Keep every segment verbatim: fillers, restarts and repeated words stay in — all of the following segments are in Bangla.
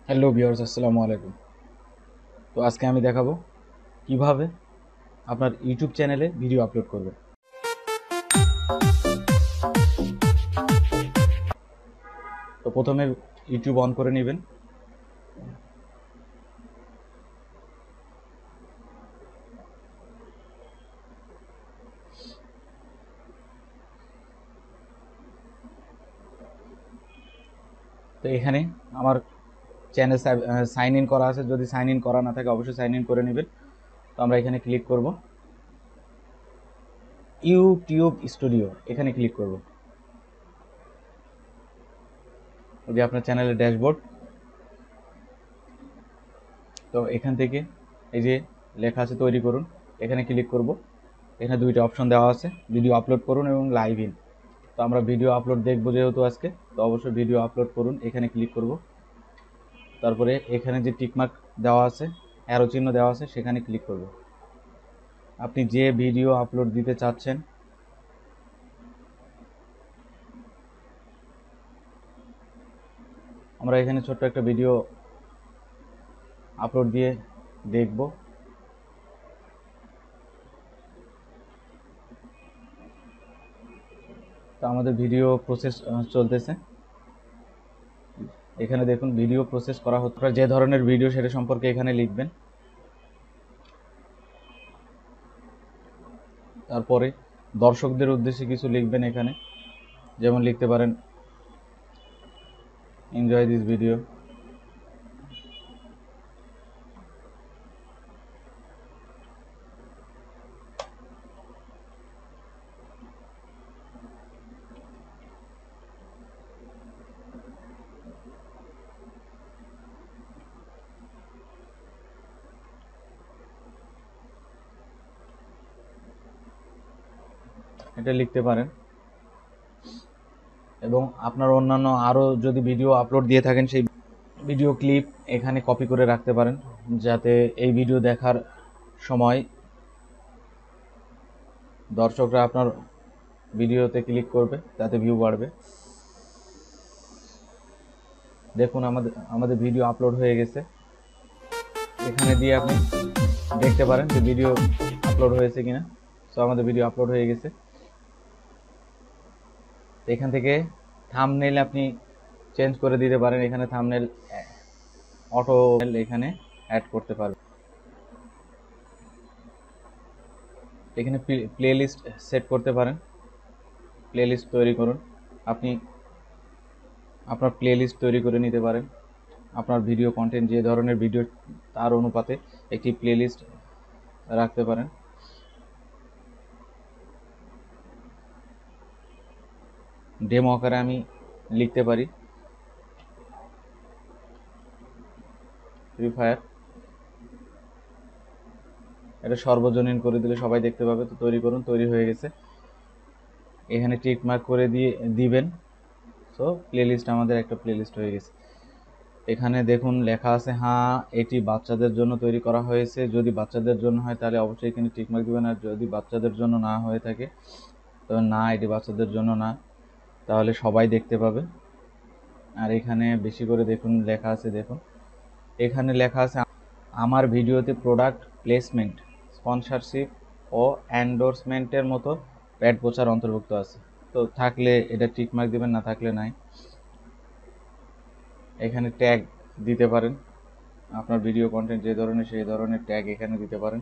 হ্যালো ভিউয়ার্স, আসসালামু আলাইকুম। তো আজকে আমি দেখাবো কিভাবে আপনার ইউটিউব চ্যানেলে ভিডিও আপলোড করবেন। তো প্রথমে ইউটিউব অন করে নেবেন। তো এখানে আমার চ্যানেল সাইন ইন করা আছে, যদি সাইন ইন করা না থাকে অবশ্যই সাইন ইন করে নেবেন। তো আমরা এখানে ক্লিক করব, ইউটিউব স্টুডিও এখানে ক্লিক করব। ওই যে আপনার চ্যানেলের ড্যাশবোর্ড। তো এখান থেকে এই যে লেখা আছে তৈরি করুন, এখানে ক্লিক করব। এখানে দুইটা অপশন দেওয়া আছে, ভিডিও আপলোড করুন এবং লাইভ ইন। তো আমরা ভিডিও আপলোড দেখবো যেহেতু আজকে, তো অবশ্যই ভিডিও আপলোড করুন এখানে ক্লিক করব। তারপরে এখানে যে টিকমার্ক দেওয়া আছে, অ্যারো চিহ্ন দেওয়া আছে, সেখানে ক্লিক করব। আপনি যে ভিডিও আপলোড দিতে চাচ্ছেন আমরা এখানে ছোট্ট একটা ভিডিও আপলোড দিয়ে দেখব। তো আমাদের ভিডিও প্রসেস চলতেছে। এখানে দেখুন ভিডিও প্রসেস করা হচ্ছে। যে ধরনের ভিডিও সেটা সম্পর্কে এখানে লিখবেন। তারপরে দর্শকদের উদ্দেশ্যে কিছু লিখবেন এখানে, যেমন লিখতে পারেন এনজয় দিস ভিডিও। এটা লিখতে পারেন। এবং আপনার অন্যান্য আরও যদি ভিডিও আপলোড দিয়ে থাকেন সেই ভিডিও ক্লিপ এখানে কপি করে রাখতে পারেন, যাতে এই ভিডিও দেখার সময় দর্শকরা আপনার ভিডিওতে ক্লিক করবে, তাতে ভিউ বাড়বে। দেখুন আমাদের আমাদের ভিডিও আপলোড হয়ে গেছে। এখানে দিয়ে আপনি দেখতে পারেন যে ভিডিও আপলোড হয়েছে কিনা। সো আমাদের ভিডিও আপলোড হয়ে গেছে। এখান থেকে থাম্বনেল আপনি চেঞ্জ করে দিতে পারেন। এখানে থাম্বনেল অটো এখানে অ্যাড করতে পারবেন। এখানে প্লেলিস্ট সেট করতে পারেন, প্লেলিস্ট তৈরি করুন। আপনি আপনার প্লেলিস্ট তৈরি করে নিতে পারেন। আপনার ভিডিও কন্টেন্ট যে ধরনের ভিডিও তার অনুপাতে একটি প্লেলিস্ট রাখতে পারেন। ডেমো আকারে আমি লিখতে পারি ফ্রি ফায়ার। এটা সর্বজনীন করে দিলে সবাই দেখতে পাবে। তো তৈরি করুন, তৈরি হয়ে গেছে। এখানে টিক মার্ক করে দিয়ে দিবেন। সো প্লেলিস্ট আমাদের একটা প্লেলিস্ট হয়ে গেছে। এখানে দেখুন লেখা আছে হ্যাঁ এটি বাচ্চাদের জন্য তৈরি করা হয়েছে। যদি বাচ্চাদের জন্য হয় তাহলে অবশ্যই এখানে টিক মার্ক দিবেন, আর যদি বাচ্চাদের জন্য না হয়ে থাকে তবে না, এটি বাচ্চাদের জন্য না, তাহলে সবাই দেখতে পাবে। আর এখানে বেশি করে দেখুন লেখা আছে, দেখুন এখানে লেখা আছে আমার ভিডিওতে প্রোডাক্ট প্লেসমেন্ট, স্পন্সরশিপ ও এন্ডোর্সমেন্টের মতো প্যাড প্রচার অন্তর্ভুক্ত আছে। তো থাকলে এটা টিক মার্ক দিবেন, না থাকলে নাই। এখানে ট্যাগ দিতে পারেন, আপনার ভিডিও কন্টেন্ট যে ধরনের সেই ধরনের ট্যাগ এখানে দিতে পারেন।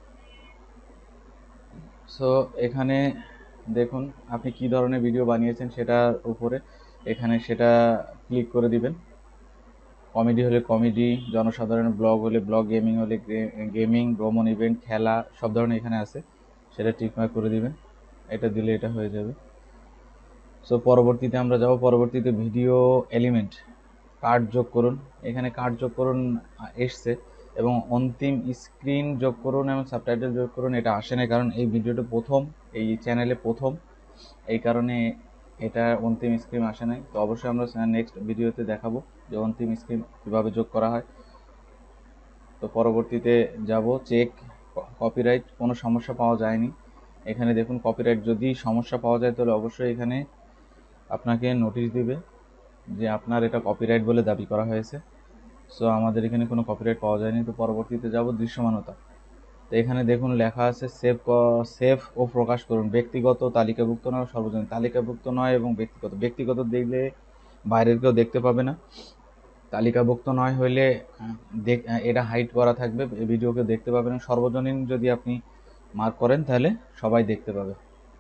সো এখানে দেখুন আপনি কি ধরনের ভিডিও বানিয়েছেন সেটার উপরে এখানে সেটা ক্লিক করে দিবেন। কমেডি হলে কমেডি, জনসাধারণ ব্লগ হলে ব্লগ, গেমিং হলে গেমিং, ভ্রমণ, ইভেন্ট, খেলা, সব ধরনের এখানে আছে, সেটা টিকমার্ক করে দিবেন। এটা দিলে এটা হয়ে যাবে। সো পরবর্তীতে আমরা যাব, পরবর্তীতে ভিডিও এলিমেন্ট কার্ড যোগ করুন। এখানে কার্ড যোগ করুন এসছে, এবং অন্তিম স্ক্রিন যোগ করুন এবং সাবটাইটেল যোগ করুন এটা আসে না, কারণ এই ভিডিওটা প্রথম, এই চ্যানেলে প্রথম, এই কারণে এটা অন্তিম স্ক্রিন আসে নাই। তো অবশ্যই আমরা নেক্সট ভিডিওতে দেখাবো যে অন্তিম স্ক্রিন কীভাবে যোগ করা হয়। তো পরবর্তীতে যাব চেক কপিরাইট, কোনো সমস্যা পাওয়া যায়নি। এখানে দেখুন কপিরাইট যদি সমস্যা পাওয়া যায় তাহলে অবশ্যই এখানে আপনাকে নোটিশ দিবে যে আপনার এটা কপিরাইট বলে দাবি করা হয়েছে। সো আমাদের এখানে কোনো কপিরাইট পাওয়া যায়নি। তো পরবর্তীতে যাব দৃশ্যমানতা। তো এখানে দেখুন লেখা আছে সেভ সেভ ও প্রকাশ করুন, ব্যক্তিগত, তালিকাভুক্ত নয়, সর্বজনীন। তালিকাভুক্ত নয় এবং ব্যক্তিগত। ব্যক্তিগত দেখলে বাইরের কেউ দেখতে পাবে না। তালিকাভুক্ত নয় হইলে এটা হাইড করা থাকবে, ভিডিও কেউ দেখতে পাবে না। সর্বজনীন যদি আপনি মার্ক করেন তাহলে সবাই দেখতে পাবে।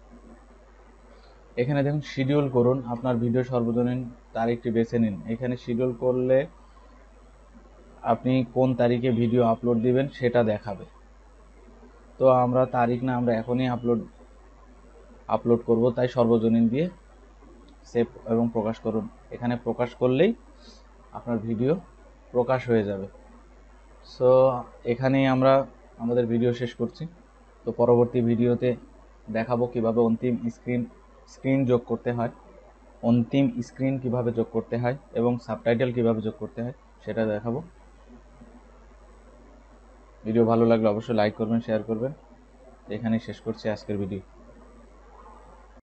এখানে দেখুন শিডিউল করুন, আপনার ভিডিও সর্বজনীন তারিখটি বেছে নিন। এখানে শিডিউল করলে আপনি কোন তারিখে ভিডিও আপলোড দিবেন সেটা দেখাবে। তো আমরা তারিখ না, আমরা এখনই আপলোড আপলোড করব, তাই সর্বজনীন দিয়ে সেভ এবং প্রকাশ করুন। এখানে প্রকাশ করলেই আপনার ভিডিও প্রকাশ হয়ে যাবে। সো এখানেই আমরা আমাদের ভিডিও শেষ করছি। তো পরবর্তী ভিডিওতে দেখাবো কিভাবে অন্তিম স্ক্রিন স্ক্রিন যোগ করতে হয়, অন্তিম স্ক্রিন কিভাবে যোগ করতে হয় এবং সাবটাইটেল কিভাবে যোগ করতে হয় সেটা দেখাবো। ভিডিও ভালো লাগলে অবশ্যই লাইক করবেন, শেয়ার করবেন। এখানেই শেষ করছি আজকের ভিডিও।